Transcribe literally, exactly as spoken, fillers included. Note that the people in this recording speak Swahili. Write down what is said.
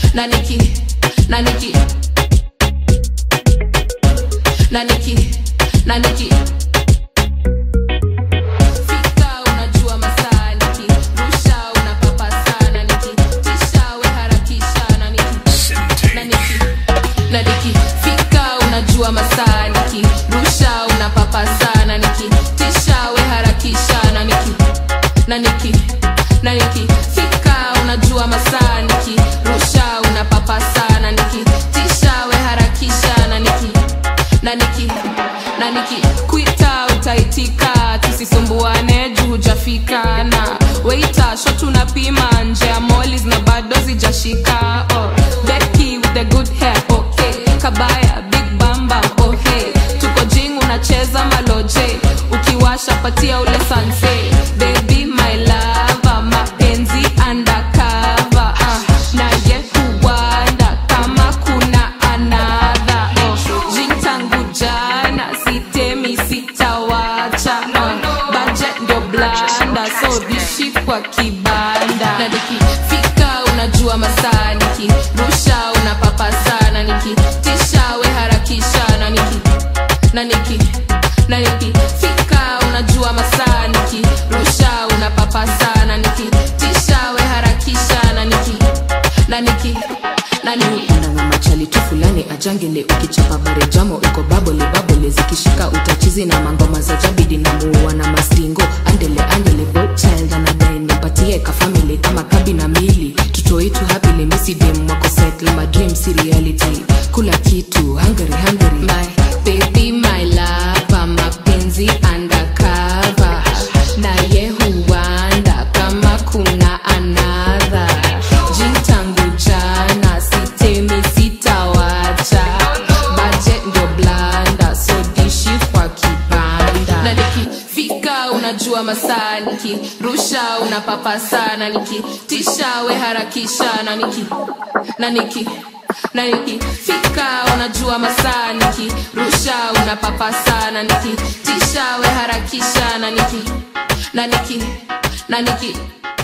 na niki na niki na niki na niki fika unajua masaa niki rusha unapapa sana niki tisha we harakisha na niki na niki na niki fika unajua masaa niki rusha unapapa sana niki tisha we harakisha na niki na niki na niki fika unajua masaa niki rusha unapapa sana niki tisha we harakisha na niki na niki na niki kuita utaitika tusisumbuane juu hujafika na waita shot unapima nje ya mollies na bado zijashika oh Becky with the good hair okay kabaya big bamba oh hey tuko jing unacheza maloje ukiwasha patia ule sanse baby my lover mapenzi undercover uh, na ye huwanda kama kuna another oh jing tangu jana sitemi sitawacha uh, budget ndio blanda so dishi kwa kibanda na niki fika unajua masaa niki rusha unapapa sana niki tisha we harakisha na niki na niki na niki fika unajua masaa niki rusha unapapa sana niki tisha we harakisha na niki na niki na niki na machali tu fulani ajangele ukichapa bare jamo uko babole babole zikishika utachizi na mangoma za jabidi na muwa na mastingo andele andele boy child na dai nipatie ka family kama kabi na mili tutoi tu happily missy dem wako settle my dream see reality kula kitu hungry hungry my baby my love mapenzi undercover na ye huwanda kama kuna another jintangu jana sitemi sitawacha budget ndio blanda so dishi kwa kibanda na niki fika unajua masaa niki rusha unapapa sana niki tisha we harakisha na niki na niki na niki fika unajua masaa niki rusha unapapa sana niki tisha we harakisha na niki na niki na niki